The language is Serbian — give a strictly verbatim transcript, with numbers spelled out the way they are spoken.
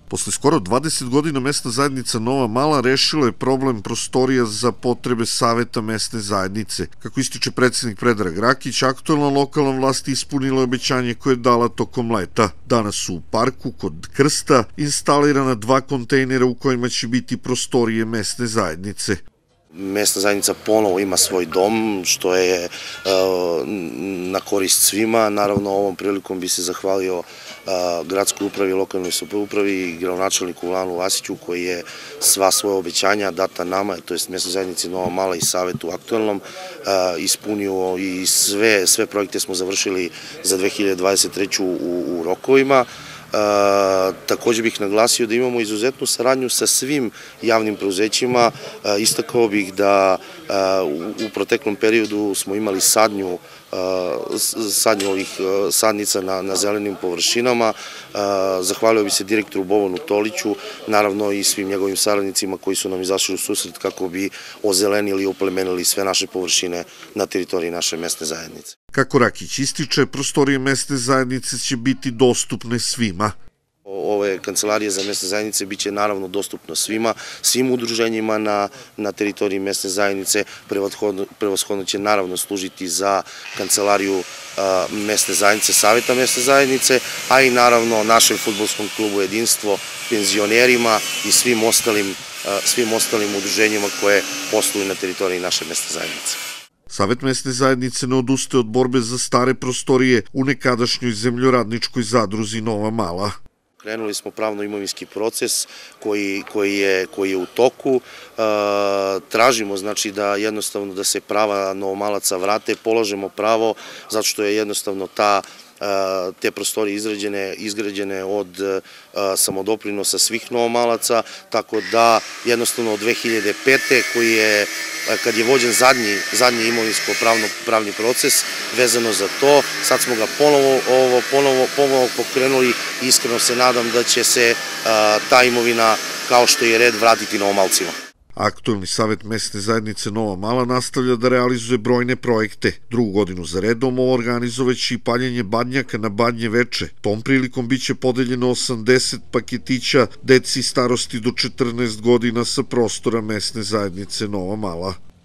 Posle skoro dvadeset godina mesna zajednica Nova Mala rešila je problem prostorija za potrebe Saveta mesne zajednice. Kako ističe predsednik Predrag Rakić, aktuelna lokalna vlast ispunila obećanje koje je dala tokom leta. Danas su u parku kod Krsta instalirana dva kontejnera u kojima će biti prostorije mesne zajednice. Mesna zajednica ponovo ima svoj dom, što je na korist svima. Naravno, ovom prilikom bi se zahvalio gradskoj upravi, lokalnoj samoupravi i gradonačelniku Lanu Vasiću, koji je sva svoja obećanja data nama, to je mesnoj zajednici Nova Mala i Savetu aktuelnom, ispunio i sve, sve projekte smo završili za dve hiljade dvadeset treću u, u rokovima. E, takođe bih naglasio da imamo izuzetnu saradnju sa svim javnim preuzećima. E, istakao bih da e, u, u proteklom periodu smo imali sadnju sadnju ovih sadnica na, na zelenim površinama. Zahvalio bi se direktoru Bovanu Toliću, naravno i svim njegovim saradnicima koji su nam izašli u susret kako bi ozelenili i oplemenili sve naše površine na teritoriji naše mesne zajednice. Kako Rakić ističe, prostorije mesne zajednice će biti dostupne svima. Ove kancelarije za mesne zajednice biće naravno dostupno svima, svim udruženjima na, na teritoriji mesne zajednice. Prevashodno, prevashodno će naravno služiti za kancelariju a, mesne zajednice, Saveta mesne zajednice, a i naravno našem fudbalskom klubu Jedinstvo, penzionerima i svim ostalim, a, svim ostalim udruženjima koje posluju na teritoriji naše mesne zajednice. Savet mesne zajednice ne odustaje od borbe za stare prostorije u nekadašnjoj zemljoradničkoj zadruzi Nova Mala. Krenuli smo pravno-imovinski proces koji, koji, je, koji je u toku. E, tražimo znači da jednostavno da se prava Novomalaca vrate, polažemo pravo zato što je jednostavno ta te prostorije izgrađene, izgrađene od samodoprinosa svih Novomalaca, tako da jednostavno od dve hiljade pete koji je, kad je vođen zadnji, zadnji imovinsko-pravni proces vezano za to, sad smo ga ponovo, ovo, ponovo, ponovo pokrenuli i iskreno se nadam da će se ta imovina, kao što je red, vratiti Novomalcima. Aktuelni Savet mesne zajednice Nova Mala nastavlja da realizuje brojne projekte. Drugu godinu za redom ovo organizovaće i paljenje badnjaka na Badnje veče. Tom prilikom biće podeljeno osamdeset paketića deci starosti do četrnaest godina sa prostora mesne zajednice Nova Mala.